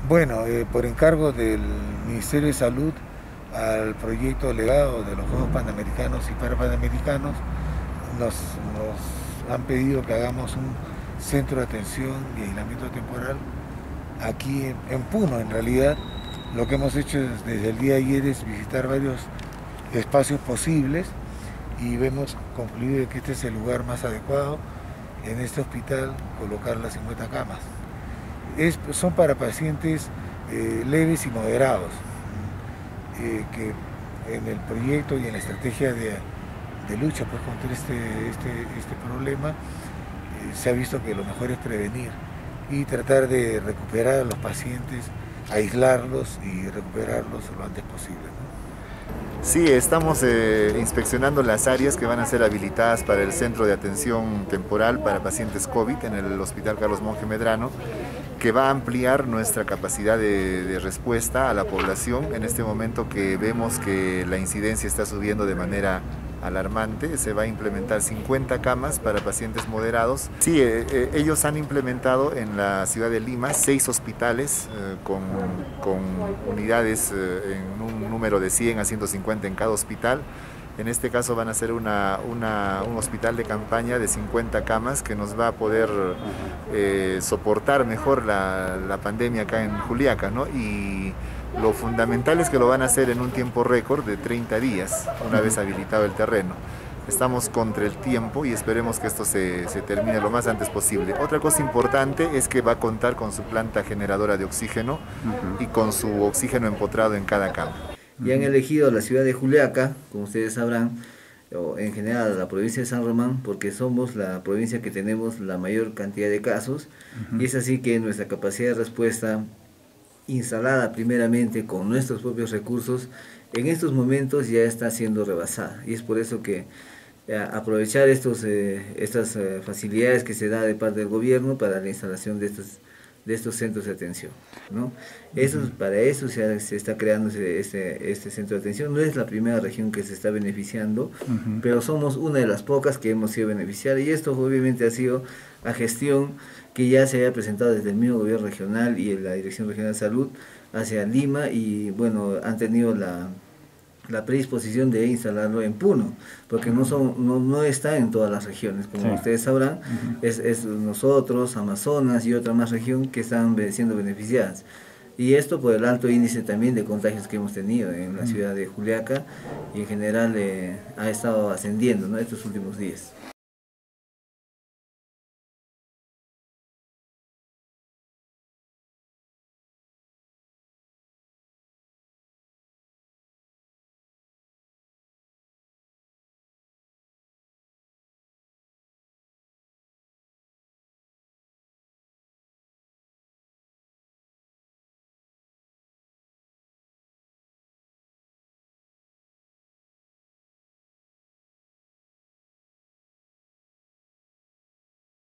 Bueno, por encargo del Ministerio de Salud al proyecto legado de los Juegos Panamericanos y Parapanamericanos, nos han pedido que hagamos un centro de atención y aislamiento temporal aquí en Puno. En realidad, lo que hemos hecho desde el día de ayer es visitar varios espacios posibles y hemos concluido que este es el lugar más adecuado en este hospital colocar las 50 camas. Son para pacientes leves y moderados, que en el proyecto y en la estrategia de lucha pues, contra este problema se ha visto que lo mejor es prevenir y tratar de recuperar a los pacientes, aislarlos y recuperarlos lo antes posible, ¿no? Sí, estamos inspeccionando las áreas que van a ser habilitadas para el Centro de Atención Temporal para Pacientes COVID en el Hospital Carlos Monge Medrano, que va a ampliar nuestra capacidad de respuesta a la población en este momento que vemos que la incidencia está subiendo de manera alarmante. Se va a implementar 50 camas para pacientes moderados. Sí, ellos han implementado en la ciudad de Lima 6 hospitales con unidades en un número de 100 a 150 en cada hospital. En este caso van a ser un hospital de campaña de 50 camas que nos va a poder soportar mejor la pandemia acá en Juliaca, ¿no? Y lo fundamental es que lo van a hacer en un tiempo récord de 30 días, una vez habilitado el terreno. Estamos contra el tiempo y esperemos que esto se termine lo más antes posible. Otra cosa importante es que va a contar con su planta generadora de oxígeno y con su oxígeno empotrado en cada cama. Y han elegido la ciudad de Juliaca, como ustedes sabrán, o en general la provincia de San Román, porque somos la provincia que tenemos la mayor cantidad de casos, y es así que nuestra capacidad de respuesta, instalada primeramente con nuestros propios recursos, en estos momentos ya está siendo rebasada, y es por eso que aprovechar estas facilidades que se da de parte del gobierno para la instalación de estos centros de atención, ¿no? Para eso se está creando este centro de atención. No es la primera región que se está beneficiando, pero somos una de las pocas que hemos sido beneficiadas, y esto obviamente ha sido a gestión que ya se había presentado desde el mismo gobierno regional y la Dirección Regional de Salud hacia Lima, y bueno, han tenido la predisposición de instalarlo en Puno, porque no está en todas las regiones, como ustedes sabrán, es nosotros, Amazonas y otra más región que están siendo beneficiadas. Y esto por el alto índice también de contagios que hemos tenido en la ciudad de Juliaca, y en general ha estado ascendiendo, ¿no?, estos últimos días.